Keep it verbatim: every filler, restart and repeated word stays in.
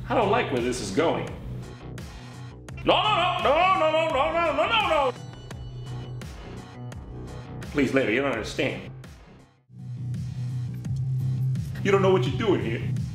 I don't like where this is going. No, no, no, no, no, no, no, no, no, no! Please, lady, you don't understand. You don't know what you're doing here.